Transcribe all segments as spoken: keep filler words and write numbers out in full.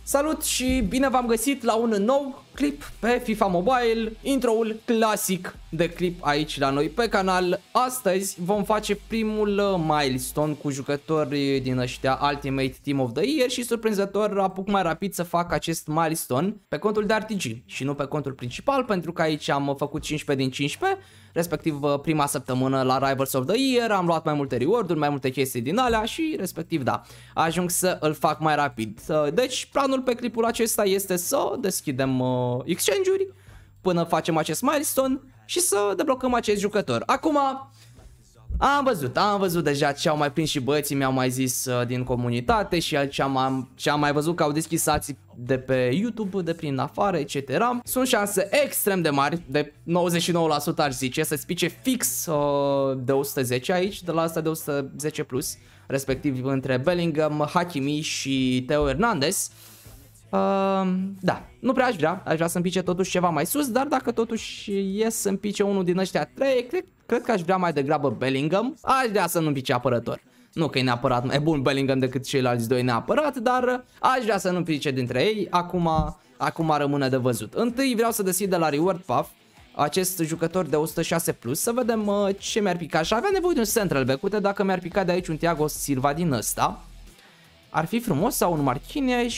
Salut și bine v-am găsit la un nou clip pe FIFA Mobile, intro-ul clasic de clip aici la noi pe canal. Astăzi vom face primul milestone cu jucători din ăștia Ultimate Team of the Year și surprinzător apuc mai rapid să fac acest milestone pe contul de R T G și nu pe contul principal, pentru că aici am făcut cincisprezece din cincisprezece, respectiv prima săptămână la Rivals of the Year, am luat mai multe reward-uri, mai multe chestii din alea și respectiv da, ajung să îl fac mai rapid. Deci planul pe clipul acesta este să deschidem uh, exchange-uri până facem acest milestone și să deblocăm acest jucător. Acum am văzut, am văzut deja ce au mai prins și băieții, mi-au mai zis uh, din comunitate și ce am, ce am mai văzut că au deschis alții de pe YouTube, de prin afară, et cetera. Sunt șanse extrem de mari, de nouăzeci și nouă la sută aș zice, să spice fix uh, de o sută zece aici, de la asta de o sută zece plus, respectiv între Bellingham, Hakimi și Theo Hernandez. Uh, da, nu prea aș vrea, aș vrea să împice totuși ceva mai sus, dar dacă totuși ies să împice unul din ăștia trei, cred, cred că aș vrea mai degrabă Bellingham. Aș vrea să nu împice apărător. Nu că e neapărat mai bun Bellingham decât ceilalți doi neapărat, dar aș vrea să nu împice dintre ei. Acum, acum rămâne de văzut. Întâi vreau să deschid de la Reward Puff acest jucător de o sută șase plus, să vedem uh, ce mi-ar pica. Și avea nevoie de un central back. Uite, dacă mi-ar pica de aici un Thiago Silva din ăsta, ar fi frumos, sau un Marquinhos.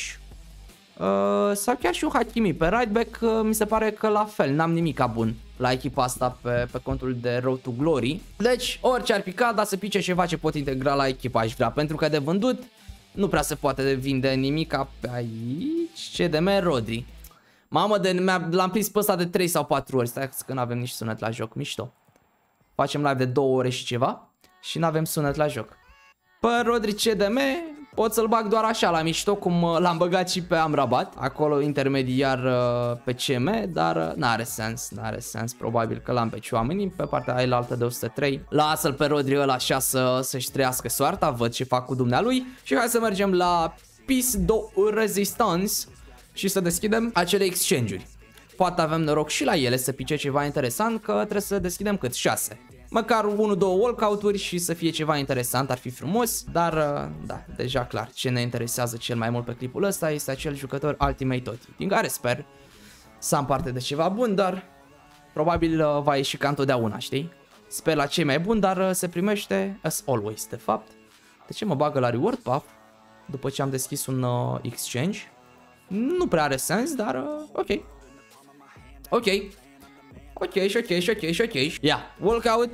Uh, sau chiar și un Hakimi pe right back, uh, mi se pare că la fel, n-am nimica bun la echipa asta pe, pe contul de Road to Glory. Deci orice ar pica, dar să pice ceva ce pot integra la echipa aș vrea, pentru că de vândut nu prea se poate vinde nimica pe aici. C D M Rodri. Mamă, de l-am prins pe ăsta de trei sau patru ori, stai că nu avem nici sunet la joc, mișto. Facem live de două ore și ceva și nu avem sunet la joc. Pe Rodri C D M pot să-l bag doar așa la mișto, cum l-am băgat și pe Amrabat, acolo intermediar pe C M, dar n-are sens, n-are sens, probabil că l-am pe Tchouaméni, pe partea aia altă de o sută trei. Lasă-l pe Rodri ăla așa să, să-și trăiască soarta, văd ce fac cu dumnealui și hai să mergem la Piece de Resistance și să deschidem acele exchange-uri. Poate avem noroc și la ele să pice ceva interesant, că trebuie să deschidem cât? șase. Măcar unu două walkout-uri și să fie ceva interesant, ar fi frumos, dar da, deja clar, ce ne interesează cel mai mult pe clipul ăsta este acel jucător Ultimate Totti, din care sper să am parte de ceva bun, dar probabil va ieși ca întotdeauna, știi? Sper la cei mai buni, dar se primește as always, de fapt. De ce mă bagă la Reward Puff după ce am deschis un uh, exchange? Nu prea are sens, dar uh, ok. Ok. Ok, și ok, și ok, și ok. Ia, yeah. Walkout.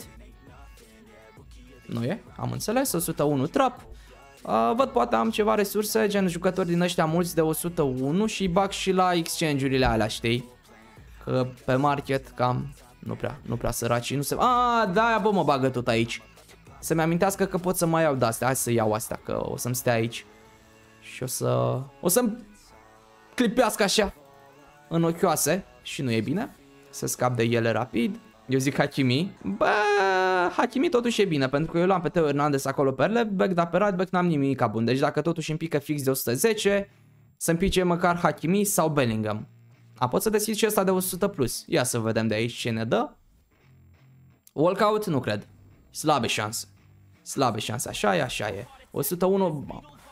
Nu e? Am înțeles, o sută unu trap. Uh, văd poate am ceva resurse, gen jucători din ăștia mulți de o sută unu și bag și la exchange-urile alea, știi? Că pe market cam nu prea, nu prea săraci, nu se... Ah, da, bă, mă bagă tot aici. Să-mi amintească că pot să mai iau de-astea, hai să iau astea, că o să-mi stea aici. Și o să... O să-mi clipească așa în ochioase și nu e bine. Să scap de ele rapid. Eu zic Hakimi. Bă, Hakimi totuși e bine, pentru că eu l-am pe Theo Hernandez acolo pe left back, dar pe right back n-am nimic bun. Deci dacă totuși îmi pică fix de o sută zece, să-mi pice măcar Hakimi sau Bellingham. A, pot să deschid și ăsta de o sută plus. Ia să vedem de aici ce ne dă. Walkout? Nu cred. Slabe șanse. Slabe șanse. Așa e, așa e. o sută unu...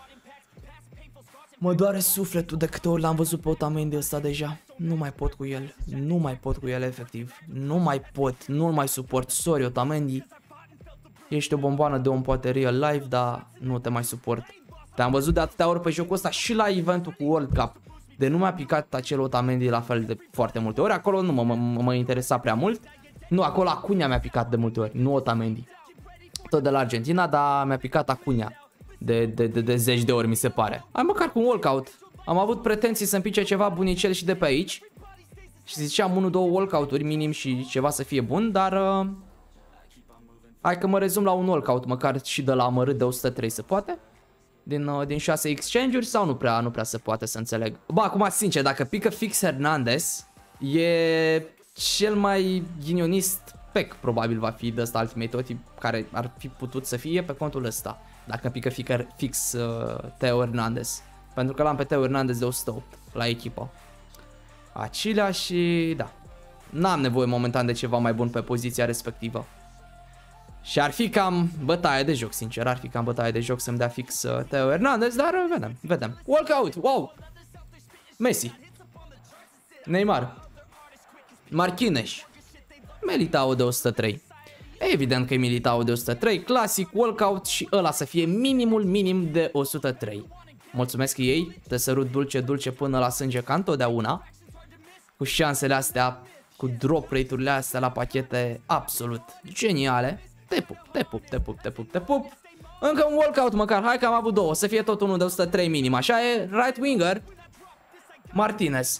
Mă doare sufletul de câte ori l-am văzut pe Otamendi ăsta deja. Nu mai pot cu el. Nu mai pot cu el, efectiv. Nu mai pot. Nu-l mai suport. Sorry, Otamendi. Ești o bomboană de om, poate real life, dar nu te mai suport. Te-am văzut de atâtea ori pe jocul ăsta și la eventul cu World Cup. De nu mi-a picat acel Otamendi la fel de foarte multe ori. Acolo nu mă, mă, mă interesa prea mult. Nu, acolo Acuña mi-a picat de multe ori. Nu Otamendi. Tot de la Argentina, dar mi-a picat Acuña. De, de, de, de zeci de ori mi se pare. Hai măcar cu un walkout. Am avut pretenții să-mi pice ceva bunicel și de pe aici. Și ziceam unu două walkout-uri minim și ceva să fie bun, dar... Uh, hai că mă rezum la un walkout, măcar și de la amărât de o sută trei se poate. Din, uh, din șase exchange-uri sau nu prea, nu prea se poate, să înțeleg. Bă, acum sincer, dacă pică fix Hernandez, e cel mai ghinionist pack probabil va fi de ăsta Ultimate Totti, care ar fi putut să fie pe contul ăsta. Dacă pică fix uh, Theo Hernandez. Pentru că l-am pe Theo Hernandez de o sută opt la echipă. Acilea și da. N-am nevoie momentan de ceva mai bun pe poziția respectivă. Și ar fi cam bătaie de joc, sincer. Ar fi cam bătaie de joc să-mi dea fix uh, Theo Hernandez, dar uh, vedem, vedem. Walkout, wow! Messi, Neymar, Marquinhos, Militao de o sută trei. Evident că e Militao de o sută trei, clasic, walkout și ăla să fie minimul minim de o sută trei. Mulțumesc ei, te sărut dulce, dulce până la sânge ca întotdeauna. Cu șansele astea, cu drop rate-urile astea la pachete absolut geniale. Te pup, te pup, te pup, te pup, te pup. Încă un walkout măcar, hai că am avut două, să fie tot unul de o sută trei minim, așa e, right winger, Martinez.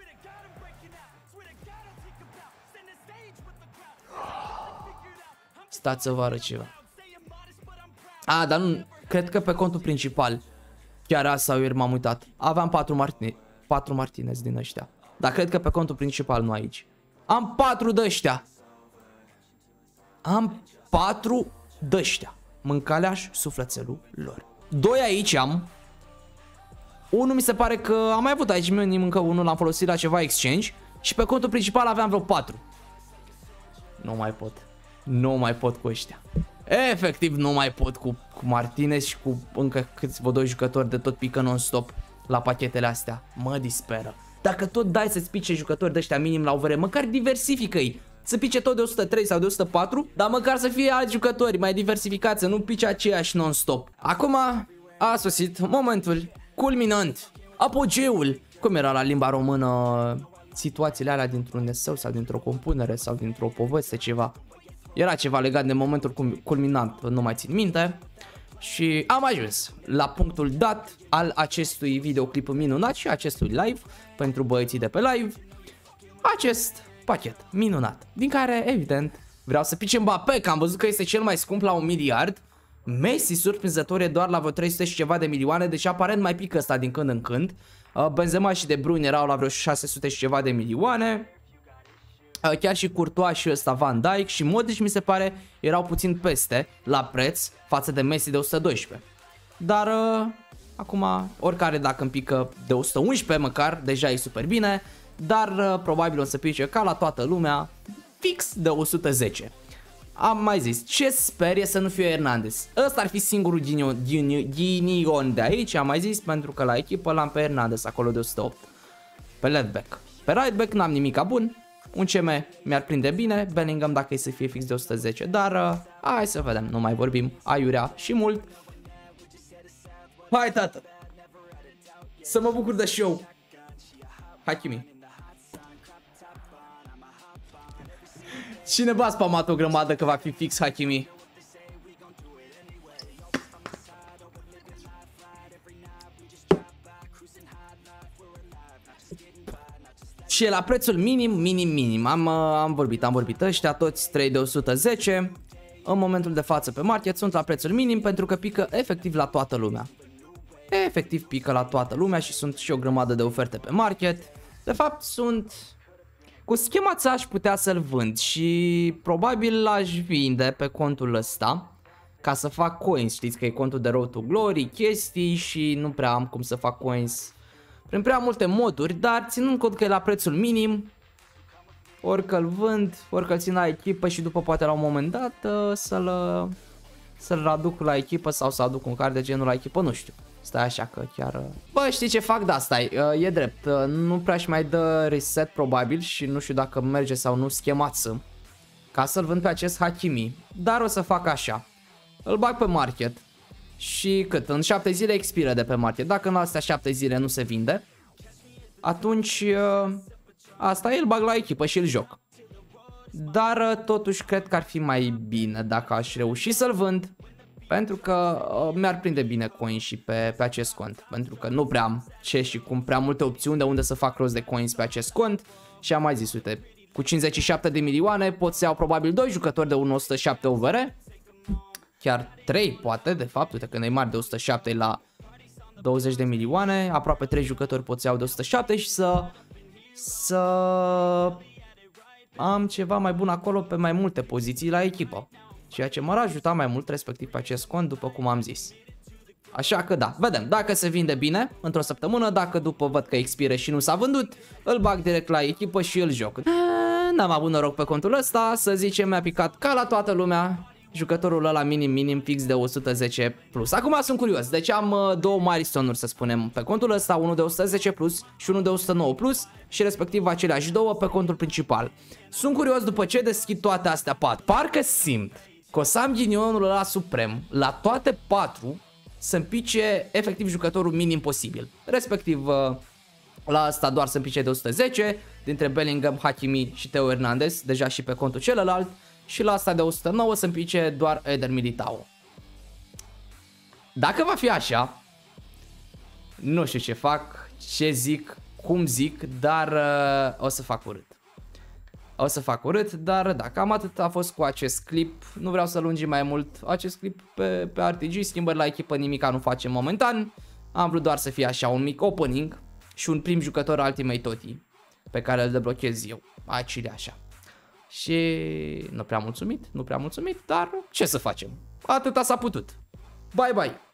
Stați să vă arăt ceva. A, dar nu, cred că pe contul principal, chiar asta ieri m-am uitat, aveam patru Martinez, patru Martinez din ăștia. Dar cred că pe contul principal, nu aici. Am patru de ăștia. Am patru de ăștia. Mâncaleaș sufletelul lor. Doi aici am. Unul mi se pare că am mai avut aici încă unul, l-am folosit la ceva exchange. Și pe contul principal aveam vreo patru. Nu mai pot. Nu mai pot cu ăștia. Efectiv nu mai pot cu, cu Martinez și cu încă câțiva doi jucători de tot pică non-stop la pachetele astea. Mă disperă. Dacă tot dai să-ți pice jucători de ăștia minim la O V R, măcar diversifică-i. Să pice tot de o sută trei sau de o sută patru, dar măcar să fie alți jucători mai diversificați, să nu pice aceiași non-stop. Acum a sosit momentul culminant, apogeul, cum era la limba română, situațiile alea dintr-un eseu sau dintr-o compunere sau dintr-o poveste, ceva. Era ceva legat de momentul culminant, nu mai țin minte. Și am ajuns la punctul dat al acestui videoclip minunat și acestui live pentru băieții de pe live. Acest pachet minunat, din care evident vreau să pice Mbappé, că am văzut că este cel mai scump la un miliard. Messi surprinzător e doar la vreo trei sute și ceva de milioane, deci aparent mai pică ăsta din când în când. Benzema și De Bruyne erau la vreo șase sute și ceva de milioane. Chiar și Courtois și ăsta Van Dijk și Modric mi se pare erau puțin peste la preț față de Messi de o sută doisprezece. Dar uh, acum oricare dacă îmi pică de o sută unsprezece măcar, deja e super bine. Dar uh, probabil o să pice ca la toată lumea fix de o sută zece. Am mai zis, ce sper e să nu fie Hernandez. Ăsta ar fi singurul ghinion de aici, am mai zis, pentru că la echipă l-am pe Hernandez acolo de o sută opt. Pe left back. Pe right back n-am nimica bun. Un C M mi-ar prinde bine, Bellingham dacă e să fie fix de o sută zece, dar uh, hai să vedem, nu mai vorbim, aiurea și mult. Hai tată, să mă bucur de show. Hakimi. Cine v-a spamat o grămadă că va fi fix Hakimi? Și e la prețul minim, minim, minim. Am, am vorbit, am vorbit. Ăștia toți trei de o sută zece. În momentul de față pe market sunt la prețul minim pentru că pică efectiv la toată lumea. Efectiv pică la toată lumea și sunt și o grămadă de oferte pe market. De fapt sunt... Cu schema ți aș putea să-l vând și probabil l-aș vinde pe contul ăsta ca să fac coins. Știți că e contul de Road to Glory, chestii și nu prea am cum să fac coins prin prea multe moduri, dar ținând cont că e la prețul minim, orică îl vând, orică îl țin la echipă și după poate la un moment dat să-l să-l aduc la echipă sau să aduc un card de genul la echipă, nu știu. Stai așa că chiar... Bă, știi ce fac? Da, stai, e drept, nu prea-și mai dă reset probabil și nu știu dacă merge sau nu schemață ca să-l vând pe acest Hakimi, dar o să fac așa, îl bag pe market. Și cât? În șapte zile expiră de pe market. Dacă în astea șapte zile nu se vinde, atunci uh, asta e, îl bag la echipă și îl joc. Dar uh, totuși cred că ar fi mai bine dacă aș reuși să-l vând, pentru că uh, mi-ar prinde bine coin și pe, pe acest cont. Pentru că nu prea am ce și cum prea multe opțiuni de unde să fac rost de coins pe acest cont. Și am mai zis, uite, cu cincizeci și șapte de milioane pot să iau probabil doi jucători de o sută șapte O V R. Chiar trei poate, de fapt, uite că Neymar de o sută șapte la douăzeci de milioane, aproape trei jucători pot să iau de o sută șapte și să să am ceva mai bun acolo pe mai multe poziții la echipă. Ceea ce m-ar ajuta mai mult respectiv pe acest cont, după cum am zis. Așa că da, vedem, dacă se vinde bine într-o săptămână, dacă după văd că expire și nu s-a vândut, îl bag direct la echipă și îl joc. N-am avut noroc pe contul ăsta, să zicem, mi-a picat ca la toată lumea. jucătorul ăla minim minim fix de o sută zece plus. Acum sunt curios, deci am uh, două milestone-uri să spunem pe contul ăsta, unul de o sută zece plus și unul de o sută nouă plus și respectiv aceleași două pe contul principal. Sunt curios după ce deschid toate astea patru. Parcă simt că o să am ghinionul ăla suprem la toate patru să-mi pice efectiv jucătorul minim posibil. Respectiv uh, la asta doar să-mi pice de o sută zece dintre Bellingham, Hakimi și Theo Hernandez, deja și pe contul celălalt. Și la asta de o sută nouă să-mi pice doar Eder Militao. Dacă va fi așa, nu știu ce fac, ce zic, cum zic, dar uh, o să fac urât. O să fac urât, dar da, cam atât a fost cu acest clip. Nu vreau să lungim mai mult acest clip pe, pe R T G, schimbări la echipă nimica nu facem momentan. Am vrut doar să fie așa un mic opening și un prim jucător Ultimate Totti pe care îl deblochez eu. Aici așa. Și nu prea mulțumit, nu prea mulțumit, dar ce să facem? Atâta s-a putut. Bye bye!